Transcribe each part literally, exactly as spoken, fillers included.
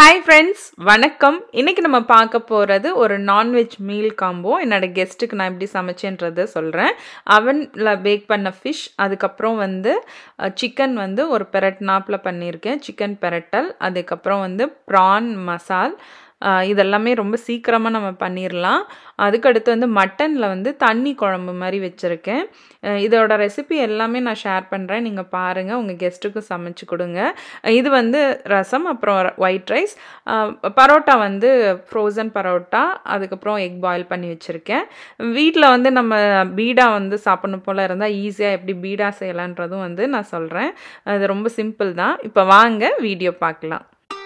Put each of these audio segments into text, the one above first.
Hi friends, வணக்கம். இன்னைக்கு நம்ம பார்க்க போறது ஒரு நான்வெஜ் மீல் காம்போ. என்னோட கெஸ்ட்டுக்கு நான் எப்படி சமைச்சேன்றதை சொல்றேன். அவன்ல பேக் பண்ண ஃபிஷ், அதுக்கப்புறம் வந்து சிக்கன் வந்து ஒரு பெரட்னாப்ல பண்ணியிருக்கேன். சிக்கன் பெரட்டல், அதுக்கப்புறம் வந்து ப்ரான் மசால். இதெல்லாமே ரொம்ப சீக்கிரமாக நம்ம பண்ணிடலாம். அதுக்கடுத்து வந்து மட்டனில் வந்து தண்ணி குழம்பு மாதிரி வச்சுருக்கேன். இதோட ரெசிபி எல்லாமே நான் ஷேர் பண்ணுறேன், நீங்கள் பாருங்கள், உங்கள் கெஸ்ட்டுக்கும் சமைச்சு கொடுங்க. இது வந்து ரசம், அப்புறம் ஒயிட் ரைஸ், பரோட்டா வந்து ஃப்ரோசன் பரோட்டா, அதுக்கப்புறம் எக் பாயில் பண்ணி வச்சுருக்கேன். வீட்டில் வந்து நம்ம பீடா வந்து சாப்பிடணும் போல் இருந்தால் ஈஸியாக எப்படி பீடா செய்யலான்றதும் வந்து நான் சொல்கிறேன். அது ரொம்ப சிம்பிள் தான். இப்போ வாங்க வீடியோ பார்க்கலாம்.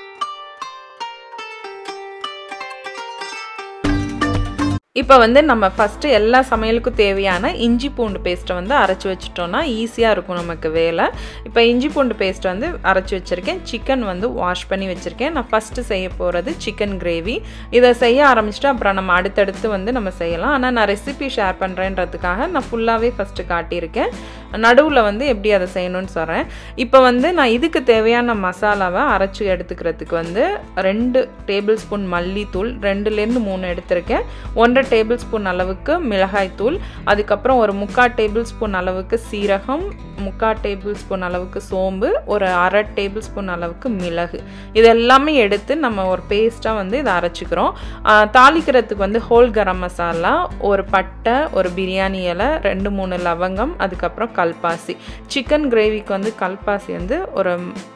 இப்போ வந்து நம்ம ஃபஸ்ட்டு எல்லா சமையலுக்கும் தேவையான இஞ்சி பூண்டு பேஸ்ட்டை வந்து அரைச்சி வச்சிட்டோன்னா ஈஸியாக இருக்கும் நமக்கு வேலை. இப்போ இஞ்சி பூண்டு பேஸ்ட் வந்து அரைச்சி வச்சுருக்கேன். சிக்கன் வந்து வாஷ் பண்ணி வச்சுருக்கேன். நான் ஃபஸ்ட்டு செய்ய போகிறது சிக்கன் கிரேவி. இதை செய்ய ஆரம்பிச்சிட்டு அப்புறம் நம்ம அடுத்தடுத்து வந்து நம்ம செய்யலாம். ஆனால் நான் ரெசிபி ஷேர் பண்ணுறேன்றதுக்காக நான் ஃபுல்லாகவே ஃபஸ்ட்டு காட்டியிருக்கேன். நடுவில் வந்து எப்படி அதை செய்யணும்னு சொல்கிறேன். இப்போ வந்து நான் இதுக்கு தேவையான மசாலாவை அரைச்சி எடுத்துக்கிறதுக்கு வந்து ரெண்டு டேபிள் ஸ்பூன் மல்லித்தூள், ரெண்டுலேருந்து மூணு எடுத்திருக்கேன். ஒன்றரை டேபிள் ஸ்பூன் அளவுக்கு மிளகாய் தூள், அதுக்கப்புறம் ஒரு முக்கால் டேபிள் ஸ்பூன் அளவுக்கு சீரகம், முக்கால் டேபிள் ஸ்பூன் அளவுக்கு சோம்பு, ஒரு அரை டேபிள் ஸ்பூன் அளவுக்கு மிளகு, இதெல்லாமே எடுத்து நம்ம ஒரு பேஸ்ட்டாக வந்து இதை அரைச்சிக்கிறோம். தாளிக்கிறதுக்கு வந்து ஹோல் கரம் மசாலா, ஒரு பட்டை, ஒரு பிரியாணி இலை, ரெண்டு மூணு லவங்கம், அதுக்கப்புறம் கல்பாசி. சிக்கன் கிரேவிக்கு வந்து கல்பாசி வந்து ஒரு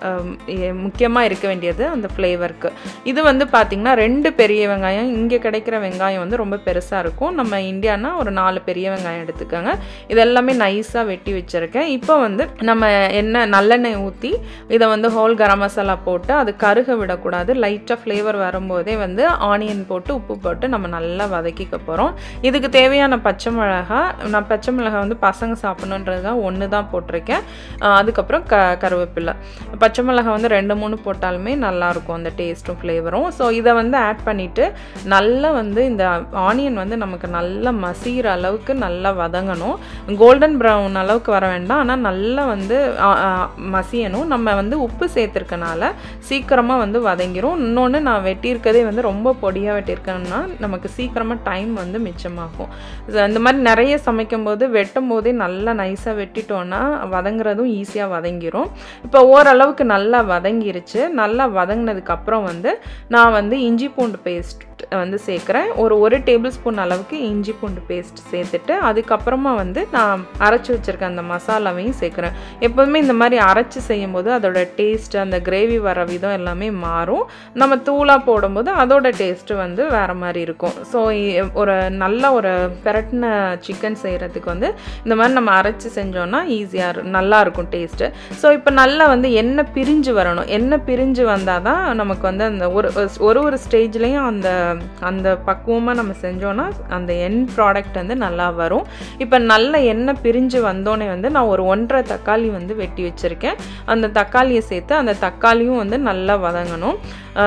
முக்கியமாக இருக்க வேண்டியது அந்த ஃப்ளேவருக்கு. இது வந்து பார்த்திங்கன்னா ரெண்டு பெரிய வெங்காயம், இங்கே கிடைக்கிற வெங்காயம் வந்து ரொம்ப பெருசாக இருக்கும். நம்ம இந்தியானா ஒரு நாலு பெரிய வெங்காயம் எடுத்துக்கோங்க. இதெல்லாமே நைஸாக வெட்டி வச்சுருக்கேன். இப்போ வந்து நம்ம எண்ணெய் நல்லெண்ணெய் ஊற்றி இதை வந்து ஹோல் கரம் மசாலா போட்டு அது கருக விடக்கூடாது. லைட்டாக ஃப்ளேவர் வரும்போதே வந்து ஆனியன் போட்டு உப்பு போட்டு நம்ம நல்லா வதக்கிக்க போகிறோம். இதுக்கு தேவையான பச்சை மிளகா, நான் பச்சை மிளகா வந்து பசங்க சாப்பிடணுன்றதுக்காக ஒன்று தான் போட்டிருக்கேன். அதுக்கப்புறம் க கருவேப்பிலை. பச்சை மிளகா வந்து ரெண்டு மூணு போட்டாலுமே நல்லாயிருக்கும் அந்த டேஸ்ட்டும் ஃப்ளேவரும். ஸோ இதை வந்து ஆட் பண்ணிவிட்டு நல்லா வந்து இந்த ஆனியன் வந்து நமக்கு நல்லா மசிகிற அளவுக்கு நல்லா வதங்கணும். கோல்டன் ப்ரௌன் அளவுக்கு வர வேண்டாம், ஆனால் நல்லா வந்து மசியணும். நம்ம வந்து உப்பு சேர்த்துருக்கனால சீக்கிரமாக வந்து வதங்கிரும். இன்னொன்று நான் வெட்டியிருக்கதே வந்து ரொம்ப பொடியாக வெட்டியிருக்கேன்னா நமக்கு சீக்கிரமாக டைம் வந்து மிச்சமாகும். இந்த மாதிரி நிறைய சமைக்கும் போது வெட்டும் போதே நல்லா நைஸாக வெட்டிட்டோன்னா வதங்குறதும் ஈஸியாக வதங்கிரும். இப்போ ஓரளவுக்கு நல்லா வதங்கிருச்சு. நல்லா வதங்கினதுக்கப்புறம் வந்து நான் வந்து இஞ்சி பூண்டு பேஸ்ட் வந்து சேர்க்குறேன். ஒரு ஒரு டேபிள் ஸ்பூன் அளவுக்கு இஞ்சி பூண்டு பேஸ்ட் சேர்த்துட்டு அதுக்கப்புறமா வந்து நான் அரைச்சி வச்சுருக்கேன் அந்த மசாலாவையும் சேர்க்குறேன். எப்போதுமே இந்த மாதிரி அரைச்சி செய்யும் போது அதோட டேஸ்ட், அந்த கிரேவி வர விதம் எல்லாமே மாறும். நம்ம தூளாக போடும்போது அதோட டேஸ்ட்டு வந்து வேறு மாதிரி இருக்கும். ஸோ ஒரு நல்ல ஒரு பெரட்டின சிக்கன் செய்கிறதுக்கு வந்து இந்த மாதிரி நம்ம அரைச்சி செஞ்சோன்னா ஈஸியாக நல்லாயிருக்கும் டேஸ்ட்டு. ஸோ இப்போ நல்லா வந்து எண்ணெய் பிரிஞ்சு வரணும். எண்ணெய் பிரிஞ்சு வந்தால் தான் நமக்கு வந்து அந்த ஒரு ஒரு ஒரு ஸ்டேஜ்லேயும் அந்த அந்த பக்குவமாக நம்ம செஞ்சோன்னா அந்த எண்ட் ப்ராடக்ட் வந்து நல்லா வரும். இப்போ நல்ல எண்ணெய் பிரிஞ்சு வந்தோடனே வந்து நான் ஒரு ஒன்றரை தக்காளி வந்து வெட்டி வச்சுருக்கேன். அந்த தக்காளியை சேர்த்து அந்த தக்காளியும் வந்து நல்லா வதங்கணும்.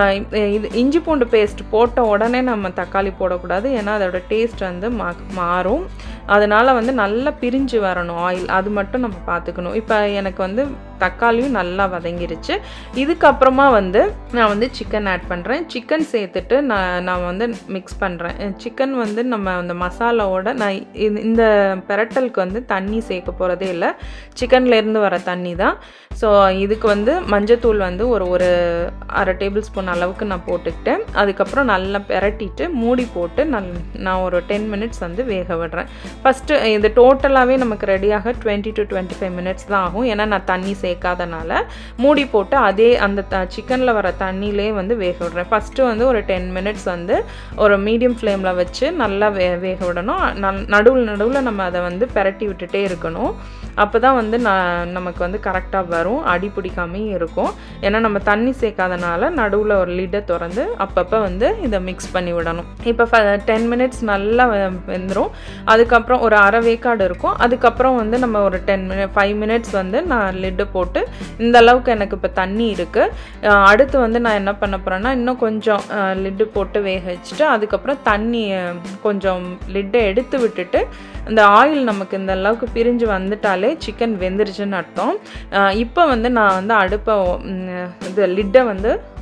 இது இஞ்சி பூண்டு பேஸ்ட் போட்ட உடனே நம்ம தக்காளி போடக்கூடாது, ஏன்னா அதோட டேஸ்ட் வந்து மா மாறும் அதனால் வந்து நல்லா பிரிஞ்சு வரணும் ஆயில், அது மட்டும் நம்ம பார்த்துக்கணும். இப்போ எனக்கு வந்து தக்காளியும் நல்லா வதங்கிருச்சு. இதுக்கப்புறமா வந்து நான் வந்து சிக்கன் ஆட் பண்ணுறேன். சிக்கன் சேர்த்துட்டு நான் நான் வந்து மிக்ஸ் பண்ணுறேன். சிக்கன் வந்து நம்ம அந்த மசாலாவோட நான் இந்த பெரட்டலுக்கு வந்து தண்ணி சேர்க்க போகிறதே இல்லை, சிக்கன்லேருந்து வர தண்ணி தான். ஸோ இதுக்கு வந்து மஞ்சத்தூள் வந்து ஒரு ஒரு அரை டேபிள் ஸ்பூன் அளவுக்கு நான் போட்டுக்கிட்டேன். அதுக்கப்புறம் நல்லா பெரட்டிட்டு மூடி போட்டு நல் நான் ஒரு டென் மினிட்ஸ் வந்து வேக விடுறேன். ஃபஸ்ட்டு இது டோட்டலாகவே நமக்கு ரெடியாக twenty to twenty five minutes தான் ஆகும், ஏன்னா நான் தண்ணி சேர்க்காதனால. மூடி போட்டு அதே அந்த த சிக்கனில் வர தண்ணியிலே வந்து வேக விடுறேன். ஃபஸ்ட்டு வந்து ஒரு டென் மினிட்ஸ் வந்து ஒரு மீடியம் ஃப்ளேமில் வச்சு நல்லா வே வேக விடணும். நடுவில் நடுவில் நம்ம அதை வந்து பெரட்டி விட்டுட்டே இருக்கணும். அப்போ தான் வந்து நான் நமக்கு வந்து கரெக்டாக வரும், அடி பிடிக்காமையும் இருக்கும். ஏன்னா நம்ம தண்ணி சேர்க்காதனால நடுவில் ஒரு லிட்டை திறந்து அப்பப்போ வந்து இதை மிக்ஸ் பண்ணி விடணும். இப்போ டென் மினிட்ஸ் நல்லா வெந்துடும். அதுக்கப்புறம் ஒரு அரை வேக்காடு இருக்கும். அதுக்கப்புறம் வந்து நம்ம ஒரு டென் மினிட் ஃபைவ் மினிட்ஸ் வந்து நான் லிட்டு போட்டு இந்த அளவுக்கு எனக்கு இப்போ தண்ணி இருக்குது. அடுத்து வந்து நான் என்ன பண்ண போகிறேன்னா இன்னும் கொஞ்சம் லிட்டு போட்டு வேக வச்சுட்டு அதுக்கப்புறம் தண்ணி கொஞ்சம் லிட்டை எடுத்து விட்டுட்டு இந்த ஆயில் நமக்கு இந்த அளவுக்கு பிரிஞ்சு வந்துட்டாலே சிக்கன் வெந்துருச்சுன்னு அர்த்தம். இப்போ வந்து நான் வந்து அடுப்பை இது லிட்டை வந்து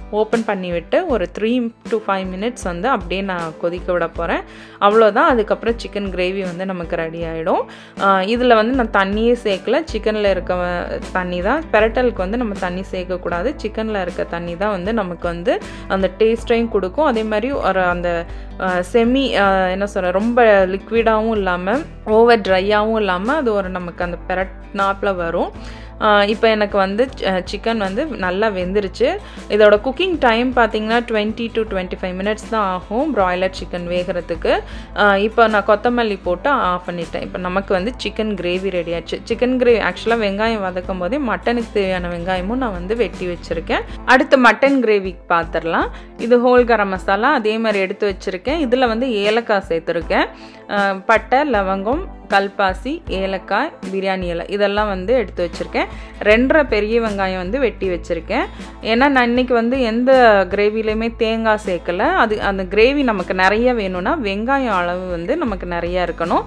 ஓப்பன் பண்ணி விட்டு ஒரு த்ரீ டு ஃபைவ் மினிட்ஸ் வந்து அப்படியே நான் கொதிக்க விட போகிறேன். அவ்வளோதான். அதுக்கப்புறம் சிக்கன் கிரேவி வந்து நமக்கு ரெடி ஆகிடும். இதில் வந்து நான் தண்ணியே சேர்க்கல, சிக்கனில் இருக்க தண்ணி தான். பெரட்டலுக்கு வந்து நம்ம தண்ணி சேர்க்கக்கூடாது, சிக்கனில் இருக்க தண்ணி தான் வந்து நமக்கு வந்து அந்த டேஸ்ட்டையும் கொடுக்கும். அதே மாதிரி ஒரு அந்த செமி என்ன சொல்கிற ரொம்ப லிக்விடாகவும் இல்லாமல் ஓவர் ட்ரையாகவும் இல்லாமல் அது ஒரு நமக்கு அந்த பெரட் நாப்பில் வரும். இப்போ எனக்கு வந்து சிக்கன் வந்து நல்லா வெந்துருச்சு. இதோட குக்கிங் டைம் பார்த்திங்கன்னா twenty to twenty five minutes தான் ஆகும் ப்ராய்லர் சிக்கன் வேகிறதுக்கு. இப்போ நான் கொத்தமல்லி போட்டு ஆஃப் பண்ணிட்டேன். இப்போ நமக்கு வந்து சிக்கன் கிரேவி ரெடி ஆச்சு. சிக்கன் கிரேவி ஆக்சுவலாக வெங்காயம் வதக்கும் போதே மட்டனுக்கு தேவையான வெங்காயமும் நான் வந்து வெட்டி வச்சுருக்கேன். அடுத்து மட்டன் கிரேவிக்கு பார்த்துடலாம். இது ஹோல் கரம் மசாலா அதே மாதிரி எடுத்து வச்சுருக்கேன். இதில் வந்து ஏலக்காய் சேர்த்துருக்கேன், பட்டை, லவங்கம், கல்பாசி, ஏலக்காய், பிரியாணி இலை இதெல்லாம் வந்து எடுத்து வச்சுருக்கேன். ரெண்டரை பெரிய வெங்காயம் வந்து வெட்டி வச்சுருக்கேன். ஏன்னா நான் இன்றைக்கி வந்து எந்த கிரேவிலையுமே தேங்காய் சேர்க்கலை. அது அந்த கிரேவி நமக்கு நிறைய வேணும்னா வெங்காயம் அளவு வந்து நமக்கு நிறையா இருக்கணும்.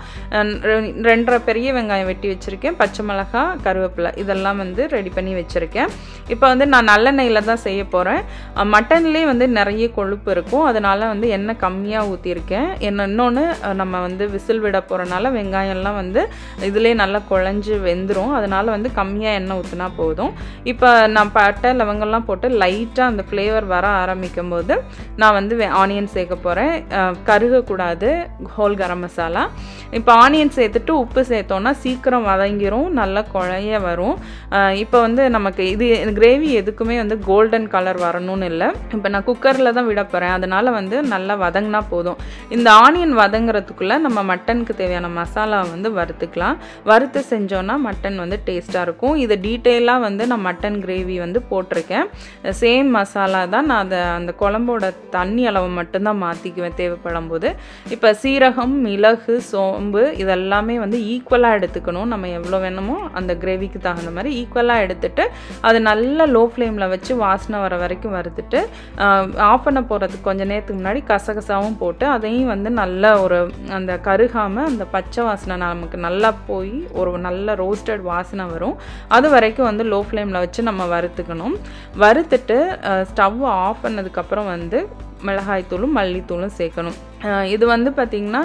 ரெண்டரை பெரிய வெங்காயம் வெட்டி வச்சுருக்கேன், பச்சை மிளகாய், கருவேப்பிலை இதெல்லாம் வந்து ரெடி பண்ணி வச்சுருக்கேன். இப்போ வந்து நான் நல்லெண்ணெயில் தான் செய்ய போகிறேன். மட்டன்லேயே வந்து நிறைய கொழுப்பு இருக்கும், அதனால் வந்து எண்ணெய் கம்மியாக ஊற்றிருக்கேன். என்ன இன்னொன்று நம்ம வந்து விசில் விட போகிறனால வெங்காயம் எல்லாம் வந்து இதிலே நல்லா குழஞ்சி வெந்துடும், அதனால் வந்து கம்மியாக எண்ணெய் ஊற்றினா போதும். இப்போ நான் பட்டை லவங்கெல்லாம் போட்டு லைட்டாக அந்த ஃப்ளேவர் வர ஆரம்பிக்கும் போது நான் வந்து ஆனியன் சேர்க்க போகிறேன். கருகக்கூடாது ஹோல் கரம் மசாலா. இப்போ ஆனியன் சேர்த்துட்டு உப்பு சேர்த்தோன்னா சீக்கிரம் வதங்கிரும், நல்லா குழைய வரும். இப்போ வந்து நமக்கு இது கிரேவி எதுக்குமே வந்து கோல்டன் கலர் வரணும்னு இல்லை. இப்போ நான் குக்கரில் தான் விட போகிறேன், அதனால் வந்து நல்லா வதங்கினா போதும். இந்த ஆனியன் வதங்குறதுக்குள்ளே நம்ம மட்டனுக்கு தேவையான மசாலா வந்து வறுத்துக்கலாம். வறுத்து செஞ்சோன்னா மட்டன் வந்து டேஸ்ட்டாக இருக்கும். இது டீட்டெயிலாக வந்து நான் மட்டன் கிரேவி வந்து போட்டிருக்கேன். சேம் மசாலா தான், நான் அதை அந்த குழம்போட தண்ணி அளவு மட்டும்தான் மாற்றிக்குவேன் தேவைப்படும் போது. இப்போ சீரகம், மிளகு, சோம்பு இதெல்லாமே வந்து ஈக்குவலாக எடுத்துக்கணும். நம்ம எவ்வளோ வேணுமோ அந்த கிரேவிக்கு தகுந்த மாதிரி ஈக்குவலாக எடுத்துட்டு அது நல்லா லோ ஃப்ளேமில் வச்சு வாசனை வர வரைக்கும் வறுத்துட்டு ஆஃப் பண்ண போகிறதுக்கு கொஞ்சம் நேரத்துக்கு முன்னாடி கசகசாவும் போட்டு அதையும் வந்து நல்லா ஒரு அந்த கருகாமல் அந்த பச்சை வாசனை நமக்கு நல்லா போய் ஒரு நல்ல ரோஸ்டட் வாசனை வரும். அது வரைக்கும் வந்து லோ ஃப்ளேமில் வச்சு நம்ம வறுத்துக்கணும். வறுத்துட்டு ஸ்டவ் ஆஃப் பண்ணதுக்கப்புறம் வந்து மிளகாய்த்தூளும் மல்லித்தூளும் சேர்க்கணும். இது வந்து பார்த்திங்கன்னா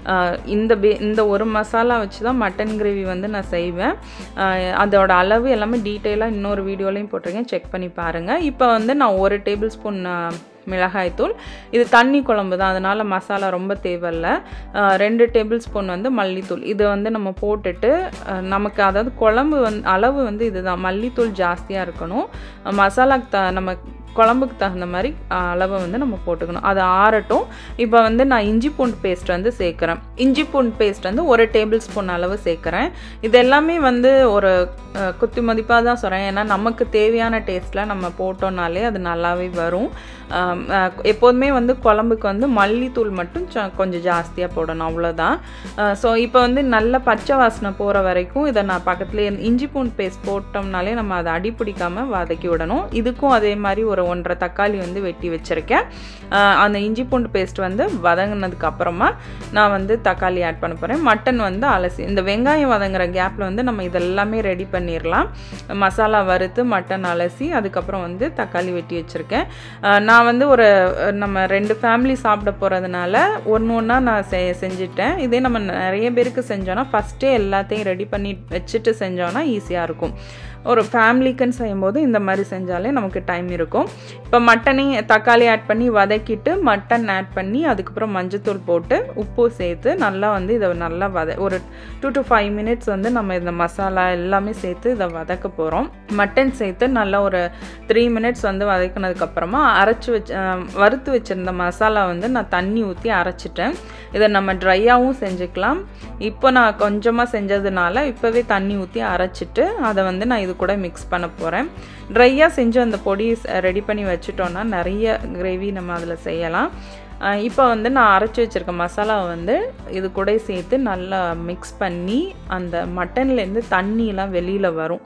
இந்த பே இந்த ஒரு மசாலா வச்சு தான் மட்டன் கிரேவி வந்து நான் செய்வேன். அதோட அளவு எல்லாமே டீட்டெயிலாக இன்னொரு வீடியோலையும் போட்டிருக்கேன், செக் பண்ணி பாருங்கள். இப்போ வந்து நான் ஒரு டேபிள் ஸ்பூன் மிளகாய்த்தூள், இது தண்ணி குழம்பு தான் அதனால் மசாலா ரொம்ப தேவையில்லை. ரெண்டு டேபிள் ஸ்பூன் வந்து மல்லித்தூள் இதை வந்து நம்ம போட்டுட்டு நமக்கு அதாவது குழம்பு வந்து அளவு வந்து இதுதான், மல்லித்தூள் ஜாஸ்தியாக இருக்கணும். மசாலாக்கு த நம்ம குழம்புக்கு தகுந்த மாதிரி அளவை வந்து நம்ம போட்டுக்கணும். அது ஆறட்டும். இப்போ வந்து நான் இஞ்சி பூண்டு பேஸ்ட் வந்து சேர்க்குறேன். இஞ்சி பூண்டு பேஸ்ட் வந்து ஒரு டேபிள் ஸ்பூன் அளவு சேர்க்குறேன். இது எல்லாமே வந்து ஒரு குத்தி மதிப்பாக தான் சொல்கிறேன், ஏன்னா நமக்கு தேவையான டேஸ்ட்டில் நம்ம போட்டோம்னாலே அது நல்லாவே வரும். எப்போதுமே வந்து குழம்புக்கு வந்து மல்லித்தூள் மட்டும் கொஞ்சம் ஜாஸ்தியாக போடணும், அவ்வளோதான். ஸோ இப்போ வந்து நல்ல பச்சை வாசனை போகிற வரைக்கும் இதை நான் பக்கத்துலேயே இஞ்சி பூண்டு பேஸ்ட் போட்டோம்னாலே நம்ம அதை அடி பிடிக்காமல் வதக்கி விடணும். இதுக்கும் அதே மாதிரி ஒரு ஒன்றரை தக்காளி வந்து வெட்டி வச்சுருக்கேன். அந்த இஞ்சி பூண்டு பேஸ்ட் வந்து வதங்கினதுக்கு அப்புறமா நான் வந்து தக்காளி ஆட் பண்ண போகிறேன். மட்டன் வந்து அலசி இந்த வெங்காயம் வதங்குற கேப்பில் வந்து நம்ம இதெல்லாமே ரெடி பண்ணிடலாம். மசாலா வறுத்து மட்டன் அலசி அதுக்கப்புறம் வந்து தக்காளி வெட்டி வச்சுருக்கேன். நான் வந்து ஒரு நம்ம ரெண்டு ஃபேமிலி சாப்பிட போகிறதுனால ஒன்று ஒன்றா நான் செ செஞ்சுட்டேன். இதே நம்ம நிறைய பேருக்கு செஞ்சோன்னா ஃபஸ்ட்டே எல்லாத்தையும் ரெடி பண்ணி வச்சுட்டு செஞ்சோன்னா ஈஸியாக இருக்கும். ஒரு ஃபேமிலிக்குன்னு செய்யும்போது இந்த மாதிரி செஞ்சாலே நமக்கு டைம் இருக்கும். இப்போ மட்டனையும் தக்காளி ஆட் பண்ணி வதக்கிட்டு மட்டன் ஆட் பண்ணி அதுக்கப்புறம் மஞ்சத்தூள் போட்டு உப்பு சேர்த்து நல்லா வந்து இதை நல்லா வத ஒரு டூ டு ஃபைவ் மினிட்ஸ் வந்து நம்ம இந்த மசாலா எல்லாமே சேர்த்து இதை வதக்க போகிறோம். மட்டன் சேர்த்து நல்லா ஒரு த்ரீ மினிட்ஸ் வந்து வதக்கினதுக்கப்புறமா அரைச்சி வச்சு வறுத்து வச்சுருந்த மசாலா வந்து நான் தண்ணி ஊற்றி அரைச்சிட்டேன். இதை நம்ம ட்ரையாகவும் செஞ்சுக்கலாம். இப்போ நான் கொஞ்சமாக செஞ்சதுனால இப்போவே தண்ணி ஊற்றி அரைச்சிட்டு அதை வந்து நான் இது கூட மிக்ஸ் பண்ண போகிறேன். ட்ரையாக செஞ்சு அந்த பொடி ரெடி பண்ணி வச்சுட்டோன்னா நிறைய கிரேவி நம்ம அதில் செய்யலாம். இப்போ வந்து நான் அரைச்சி வச்சுருக்க மசாலாவை வந்து இது கூட சேர்த்து நல்லா மிக்ஸ் பண்ணி அந்த மட்டன்லேருந்து தண்ணியெலாம் வெளியில் வரும்.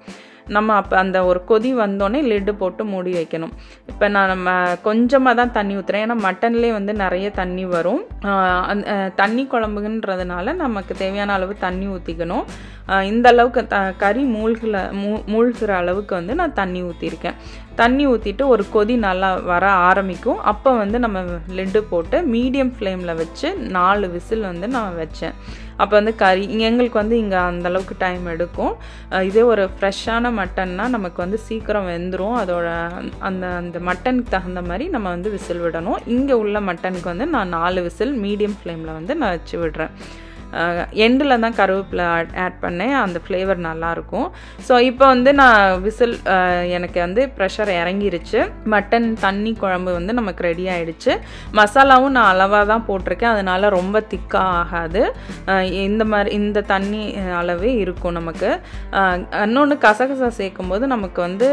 நம்ம அப்போ அந்த ஒரு கொதி வந்தோடனே லிட்டு போட்டு மூடி வைக்கணும். இப்போ நான் நம்ம கொஞ்சமாக தான் தண்ணி ஊற்றுறேன், ஏன்னா மட்டன்லேயே வந்து நிறைய தண்ணி வரும். அந்த தண்ணி குழம்புன்றதுனால நமக்கு தேவையான அளவு தண்ணி ஊற்றிக்கணும். இந்த அளவுக்கு த கறி மூழ்கிற மூ மூழ்கிற அளவுக்கு வந்து நான் தண்ணி ஊற்றிருக்கேன். தண்ணி ஊற்றிட்டு ஒரு கொதி நல்லா வர ஆரம்பிக்கும். அப்போ வந்து நம்ம லிட்டு போட்டு மீடியம் ஃப்ளேமில் வச்சு நாலு விசில் வந்து நான் வச்சேன். அப்போ வந்து கறி எங்களுக்கு வந்து இங்கே அந்தளவுக்கு டைம் எடுக்கும். இதே ஒரு ஃப்ரெஷ்ஷான மட்டன்னா நமக்கு வந்து சீக்கிரம் வெந்துடும். அதோட அந்த அந்த மட்டனுக்கு தகுந்த மாதிரி நம்ம வந்து விசில் விடணும். இங்கே உள்ள மட்டனுக்கு வந்து நான் நாலு விசில் மீடியம் ஃப்ளேமில் வந்து நான் வச்சு விடுறேன். எண்டில் தான் கருவேப்பிலை ஆட் பண்ணேன், அந்த ஃப்ளேவர் நல்லாயிருக்கும். ஸோ இப்போ வந்து நான் விசில் எனக்கு வந்து ப்ரெஷர் இறங்கிருச்சு. மட்டன் தண்ணி குழம்பு வந்து நமக்கு ரெடி ஆகிடுச்சு. மசாலாவும் நான் அளவாக தான் போட்டிருக்கேன், அதனால் ரொம்ப திக்காக ஆகாது. இந்த மாதிரி இந்த தண்ணி அளவே இருக்கும் நமக்கு. இன்னொன்று கசகசா சேர்க்கும் போது நமக்கு வந்து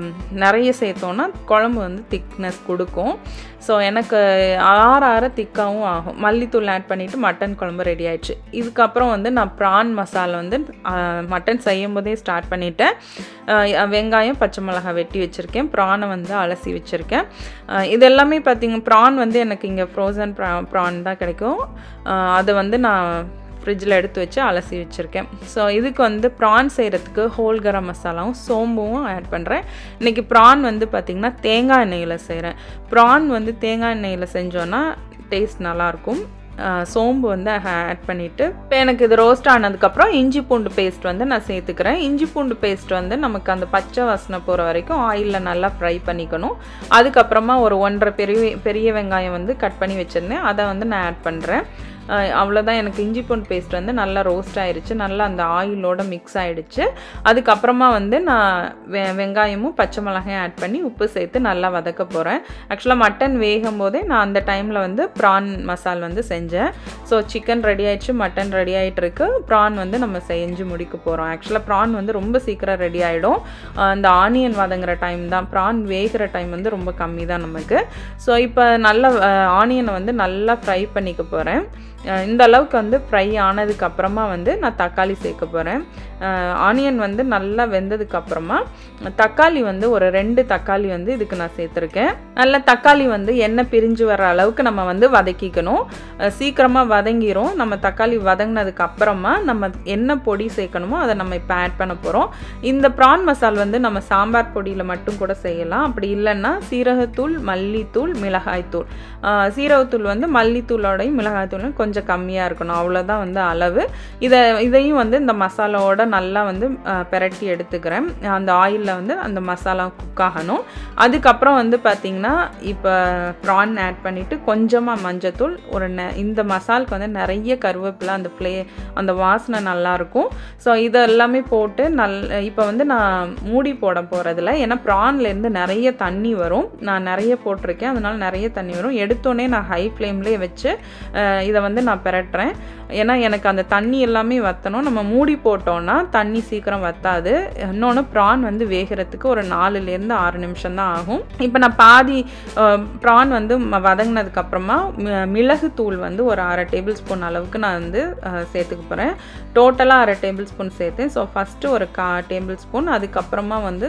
நிறைய சேர்த்தோன்னா குழம்பு வந்து திக்னஸ் கொடுக்கும். ஸோ எனக்கு ஆற ஆற திக்காகவும் ஆகும். மல்லித்தூள் ஆட் பண்ணிவிட்டு மட்டன் குழம்பு ரெடி ஆயிடுச்சு. இதுக்கப்புறம் வந்து நான் ப்ரான் மசாலா வந்து மட்டன் செய்யும் போதே ஸ்டார்ட் பண்ணிவிட்டேன். வெங்காயம் பச்சை மிளகாய் வெட்டி வச்சுருக்கேன், ப்ரானை வந்து அலசி வச்சுருக்கேன். இது எல்லாமே பார்த்திங்க ப்ரான் வந்து எனக்கு இங்கே ஃப்ரோசன் ப்ரா ப்ரான் தான் கிடைக்கும். அதை வந்து நான் ஃப்ரிட்ஜில் எடுத்து வச்சு அலசி வச்சுருக்கேன். ஸோ இதுக்கு வந்து ப்ரான் செய்கிறதுக்கு ஹோல் கரம் மசாலாவும் சோம்பும் ஆட் பண்ணுறேன். இன்றைக்கி ப்ரான் வந்து பார்த்திங்கன்னா தேங்காய் எண்ணெயில் செய்கிறேன். ப்ரான் வந்து தேங்காய் எண்ணெயில் செஞ்சோன்னா டேஸ்ட் நல்லாயிருக்கும். சோம்பு வந்து ஆட் பண்ணிவிட்டு இப்போ எனக்கு இது ரோஸ்ட் ஆனதுக்கப்புறம் இஞ்சி பூண்டு பேஸ்ட் வந்து நான் சேர்த்துக்கிறேன். இஞ்சி பூண்டு பேஸ்ட் வந்து நமக்கு அந்த பச்சை வாசனை போகிற வரைக்கும் ஆயிலில் நல்லா ஃப்ரை பண்ணிக்கணும். அதுக்கப்புறமா ஒரு ஒன்றரை பெரிய பெரிய வெங்காயம் வந்து கட் பண்ணி வச்சுருந்தேன், அதை வந்து நான் ஆட் பண்ணுறேன். அவ்வளோதான். எனக்கு இஞ்சி பூண்டு பேஸ்ட் வந்து நல்லா ரோஸ்ட் ஆயிடுச்சு, நல்லா அந்த ஆயிலோட மிக்ஸ் ஆகிடுச்சு. அதுக்கப்புறமா வந்து நான் வெ வெங்காயமும் பச்சை மிளகாயும் ஆட் பண்ணி உப்பு சேர்த்து நல்லா வதக்க போகிறேன். ஆக்சுவலாக மட்டன் வேகும் போதே நான் அந்த டைமில் வந்து ப்ரான் மசால் வந்து செஞ்சேன். ஸோ சிக்கன் ரெடி ஆகிடுச்சு, மட்டன் ரெடி ஆகிட்டுருக்கு. ப்ரான் வந்து நம்ம செஞ்சு முடிக்க போகிறோம். ஆக்சுவலாக ப்ரான் வந்து ரொம்ப சீக்கிரம் ரெடி ஆகிடும். அந்த ஆனியன் வதங்குற டைம் தான், ப்ரான் வேகிற டைம் வந்து ரொம்ப கம்மி தான் நமக்கு. ஸோ இப்போ நல்லா ஆனியனை வந்து நல்லா ஃப்ரை பண்ணிக்க போகிறேன். இந்த அளவுக்கு வந்து ஃப்ரை ஆனதுக்கப்புறமா வந்து நான் தக்காளி சேர்க்க போகிறேன். ஆனியன் வந்து நல்லா வெந்ததுக்கப்புறமா தக்காளி வந்து ஒரு ரெண்டு தக்காளி வந்து இதுக்கு நான் சேர்த்துருக்கேன். நல்லா தக்காளி வந்து எண்ணெய் பிரிஞ்சு வர அளவுக்கு நம்ம வந்து வதக்கிக்கணும். சீக்கிரமாக வதங்கிரும். நம்ம தக்காளி வதங்கினதுக்கு அப்புறமா நம்ம என்ன பொடி சேர்க்கணுமோ அதை நம்ம இப்போ ஆட் பண்ண போகிறோம். இந்த ப்ரான் மசால் வந்து நம்ம சாம்பார் பொடியில் மட்டும் கூட செய்யலாம். அப்படி இல்லைன்னா சீரகத்தூள், மல்லித்தூள், மிளகாய்த்தூள். சீரகத்தூள் வந்து மல்லித்தூளோடையும் மிளகாய்த்தூளும் கொஞ்சம் கம்மியாக இருக்கணும், அவ்வளோதான் வந்து அளவு. இதை இதையும் வந்து இந்த மசாலாவோட நல்லா வந்து பெரட்டி எடுத்துக்கிறேன். அந்த ஆயிலில் வந்து அந்த மசாலா குக் ஆகணும். அதுக்கப்புறம் வந்து பார்த்திங்கன்னா இப்போ ப்ரான் ஆட் பண்ணிவிட்டு கொஞ்சமாக மஞ்சத்தூள், ஒரு நெ இந்த மசாலுக்கு வந்து நிறைய கருவேப்பிலை, அந்த ஃப்ளே அந்த வாசனை நல்லாயிருக்கும். ஸோ இதை எல்லாமே போட்டு நல் இப்போ வந்து நான் மூடி போட போகிறதில்ல, ஏன்னா ப்ரான்லேருந்து நிறைய தண்ணி வரும். நான் நிறைய போட்டிருக்கேன், அதனால் நிறைய தண்ணி வரும். எடுத்தோடனே நான் ஹை ஃப்ளேம்லேயே வச்சு இதை வந்து நான் பெரட்டுறேன். ஏன்னா எனக்கு அந்த தண்ணி எல்லாமே வற்றணும். நம்ம மூடி போட்டோன்னா தண்ணி சீக்கிரம் வற்றாது. இன்னொன்று ப்ரான் வந்து வேகிறதுக்கு ஒரு நாலுலேருந்து ஆறு நிமிஷம் தான் ஆகும். இப்போ நான் பாதி ப்ரான் வந்து வதங்கினதுக்கப்புறமா மிளகு தூள் வந்து ஒரு அரை டேபிள் ஸ்பூன் அளவுக்கு நான் வந்து சேர்த்துக்க போகிறேன். டோட்டலாக அரை டேபிள் ஸ்பூன் சேர்த்தேன். ஸோ ஃபஸ்ட்டு ஒரு கா டேபிள் ஸ்பூன், அதுக்கப்புறமா வந்து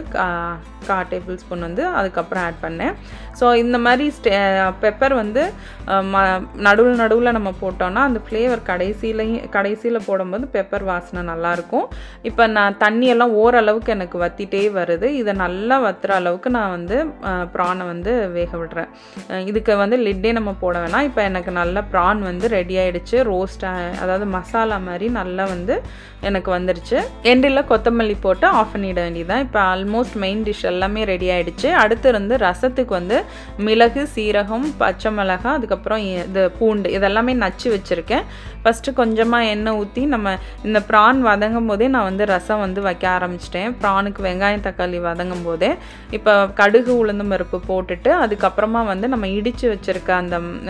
கா டேபிள் ஸ்பூன் வந்து அதுக்கப்புறம் ஆட் பண்ணேன். ஸோ இந்த மாதிரி ஸ்டே பெப்பர் வந்து ம நடுவில் நடுவில் நம்ம போட்டோன்னா அந்த ஃப்ளேவர் கடைசியிலையும் கடைசியில் போடும்போது பெப்பர் வாசனை நல்லாயிருக்கும். இப்போ நான் தண்ணியெல்லாம் ஓரளவுக்கு எனக்கு வற்றிட்டே வருது. இதை நல்லா வற்றுற அளவுக்கு நான் வந்து ப்ரானை வந்து வேக விடுறேன். இதுக்கு வந்து லிட்டே நம்ம போட வேணாம். இப்போ எனக்கு நல்லா ப்ரான் வந்து ரெடி ஆகிடுச்சு. ரோஸ்டாக, அதாவது மசாலா மாதிரி நல்லா வந்து எனக்கு வந்துடுச்சு. எண்டில் கொத்தமல்லி போட்டு ஆஃப் பண்ணிட வேண்டியதான். இப்போ ஆல்மோஸ்ட் மெயின் டிஷ் எல்லாமே ரெடி ஆகிடுச்சு. அடுத்து வந்து ரசத்துக்கு வந்து மிளகு, சீரகம், பச்சை மிளகாய், அதுக்கப்புறம் இது பூண்டு இதெல்லாமே நச்சு வச்சுருக்கேன். ஃபஸ்ட்டு கொஞ்சமாக எண்ணெய் ஊற்றி நம்ம இந்த ப்ரான் வதங்கும் போதே நான் வந்து ரசம் வந்து வைக்க ஆரம்பிச்சிட்டேன். ப்ரானுக்கு வெங்காயம் தக்காளி வதங்கும் போதே இப்போ கடுகு, உளுந்து பருப்பு போட்டுட்டு அதுக்கப்புறமா வந்து நம்ம இடித்து வச்சுருக்க அந்த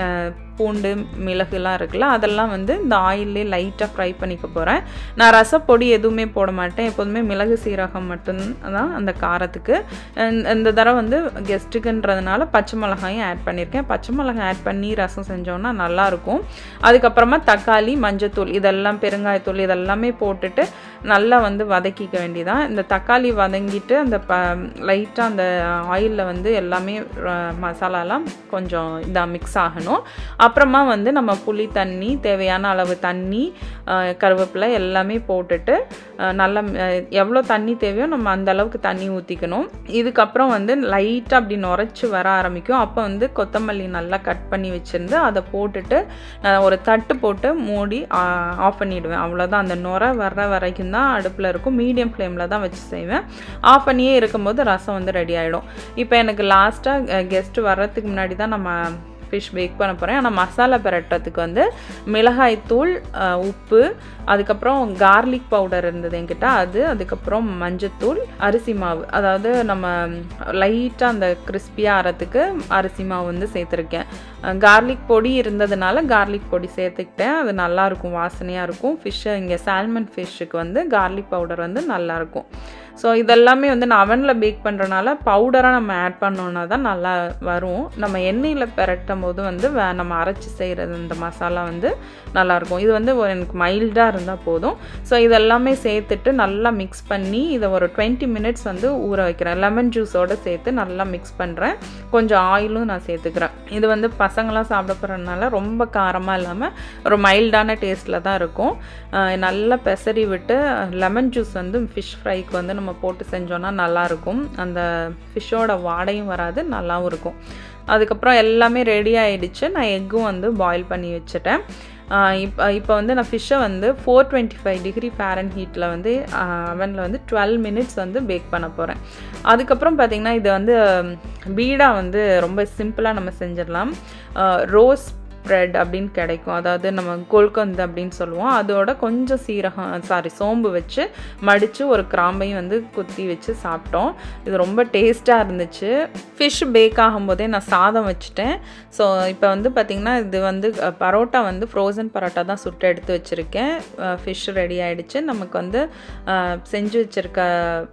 பூண்டு மிளகுலாம் இருக்குல்ல அதெல்லாம் வந்து இந்த ஆயிலே லைட்டாக ஃப்ரை பண்ணிக்க போகிறேன். நான் ரசப்பொடி எதுவுமே போட மாட்டேன். எப்போதுமே மிளகு சீரகம் மட்டும்தான் அந்த காரத்துக்கு. இந்த தடவை வந்து கெஸ்ட்டுக்குன்றதுனால பச்சை மிளகாயும் ஆட் பண்ணியிருக்கேன். பச்சை மிளகாய் ஆட் பண்ணி ரசம் செஞ்சோன்னா நல்லாயிருக்கும். அதுக்கப்புறமா தக்காளி, மஞ்சத்தூள் இதெல்லாம், பெருங்காயத்தூள் இதெல்லாமே போட்டுட்டு நல்லா வந்து வதக்கிக்க வேண்டியதான். இந்த தக்காளி வதங்கிட்டு அந்த ப லைட்டாக அந்த ஆயிலில் வந்து எல்லாமே மசாலாலாம் கொஞ்சம் இதாக மிக்ஸ் ஆகணும். அப்புறமா வந்து நம்ம புளி தண்ணி, தேவையான அளவு தண்ணி, கருவேப்பிலை எல்லாமே போட்டுட்டு நல்லா எவ்வளோ தண்ணி தேவையோ நம்ம அந்த அளவுக்கு தண்ணி ஊற்றிக்கணும். இதுக்கப்புறம் வந்து லைட்டாக அப்படி நுரைச்சி வர ஆரம்பிக்கும். அப்போ வந்து கொத்தமல்லி நல்லா கட் பண்ணி வச்சுருந்து அதை போட்டுட்டு ஒரு தட்டு போட்டு மூடி ஆஃப் பண்ணிவிடுவேன். அவ்வளோதான். அந்த நுரை வர்ற வரைக்கும் தான் அடுப்பில் இருக்கும். மீடியம் ஃப்ளேமில் தான் வச்சு செய்வேன். ஆஃப் பண்ணியே இருக்கும்போது ரசம் வந்து ரெடி ஆகிடும். இப்போ எனக்கு லாஸ்ட்டாக கெஸ்ட்டு வர்றதுக்கு முன்னாடி தான் நம்ம ஃபிஷ் பேக் பண்ண போகிறேன். ஆனால் மசாலா பெரட்டுறதுக்கு வந்து மிளகாய்த்தூள், உப்பு, அதுக்கப்புறம் கார்லிக் பவுடர் இருந்தது என்கிட்ட அது, அதுக்கப்புறம் மஞ்சத்தூள், அரிசி மாவு, அதாவது நம்ம லைட்டாக அந்த கிறிஸ்பியாக ஆகிறதுக்கு அரிசி மாவு வந்து சேர்த்துருக்கேன். கார்லிக் பொடி இருந்ததுனால கார்லிக் பொடி சேர்த்துக்கிட்டேன். அது நல்லாயிருக்கும், வாசனையாக இருக்கும். ஃபிஷ்ஷு இங்கே சால்மன் ஃபிஷ்ஷுக்கு வந்து கார்லிக் பவுடர் வந்து நல்லாயிருக்கும். ஸோ இதெல்லாமே வந்து நான் அவனில் பேக் பண்ணுறனால பவுடராக நம்ம ஆட் பண்ணோன்னா தான் நல்லா வரும். நம்ம எண்ணெயில் பெரட்டும் போது வந்து வே நம்ம அரைச்சி செய்கிறது இந்த மசாலா வந்து நல்லாயிருக்கும். இது வந்து எனக்கு மைல்டாக இருந்தால் போதும். ஸோ இதெல்லாமே சேர்த்துட்டு நல்லா மிக்ஸ் பண்ணி இதை ஒரு டுவெண்ட்டி மினிட்ஸ் வந்து ஊற வைக்கிறேன். லெமன் ஜூஸோடு சேர்த்து நல்லா மிக்ஸ் பண்ணுறேன். கொஞ்சம் ஆயிலும் நான் சேர்த்துக்கிறேன். இது வந்து பசங்களாம் சாப்பிட போகிறதுனால ரொம்ப காரமாக இல்லாமல் ஒரு மைல்டான டேஸ்ட்டில் தான் இருக்கும். நல்லா பெசரி விட்டு லெமன் ஜூஸ் வந்து ஃபிஷ் ஃப்ரைக்கு வந்து நம்ம போட்டு செஞ்சோன்னா நல்லாயிருக்கும். அந்த ஃபிஷ்ஷோட வாடையும் வராது, நல்லாவும் இருக்கும். அதுக்கப்புறம் எல்லாமே ரெடி ஆகிடுச்சு. நான் எக்கும் வந்து பாயில் பண்ணி வச்சுட்டேன். இப்போ இப்போ வந்து நான் ஃபிஷ்ஷை வந்து four twenty five degree fahrenheit ஹீட்டில் வந்து அவனில் வந்து டுவெல் மினிட்ஸ் வந்து பேக் பண்ண போகிறேன். அதுக்கப்புறம் பார்த்திங்கன்னா இது வந்து பீடா வந்து ரொம்ப சிம்பிளாக நம்ம செஞ்சிடலாம். ரோஸ் ப்ரெட் அப்படின்னு கிடைக்கும், அதாவது நம்ம கொல்கந்து அப்படின்னு சொல்லுவோம். அதோட கொஞ்சம் சீரகம் சாரி சோம்பு வச்சு மடித்து ஒரு கிராம்பையும் வந்து குத்தி வச்சு சாப்பிட்டோம். இது ரொம்ப டேஸ்ட்டாக இருந்துச்சு. ஃபிஷ் பேக் ஆகும்போதே நான் சாதம் வச்சுட்டேன். ஸோ இப்போ வந்து பார்த்திங்கன்னா இது வந்து பரோட்டா வந்து ஃப்ரோசன் பரோட்டா தான் சுட்டு எடுத்து வச்சுருக்கேன். ஃபிஷ் ரெடி ஆகிடுச்சு. நமக்கு வந்து செஞ்சு வச்சுருக்க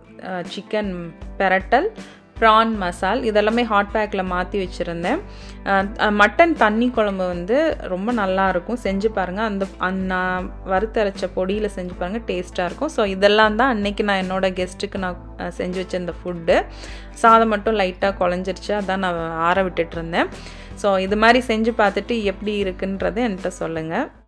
சிக்கன் பெரட்டல், ப்ரான் மசால் இதெல்லாமே ஹாட் பேக்கில் மாற்றி வச்சுருந்தேன். மட்டன் தண்ணி குழம்பு வந்து ரொம்ப நல்லாயிருக்கும், செஞ்சு பாருங்கள். அந்த நான் வறுத்தரைச்ச பொடியில் செஞ்சு பாருங்கள், டேஸ்ட்டாக இருக்கும். ஸோ இதெல்லாம் தான் அன்றைக்கி நான் என்னோடய கெஸ்ட்டுக்கு நான் செஞ்சு வச்சிருந்த ஃபுட்டு. சாதம் மட்டும் லைட்டாக குழஞ்சிருச்சு, அதான் நான் ஆற விட்டுட்டு இருந்தேன். ஸோ இது மாதிரி செஞ்சு பார்த்துட்டு எப்படி இருக்குன்றதை என்கிட்ட சொல்லுங்கள்.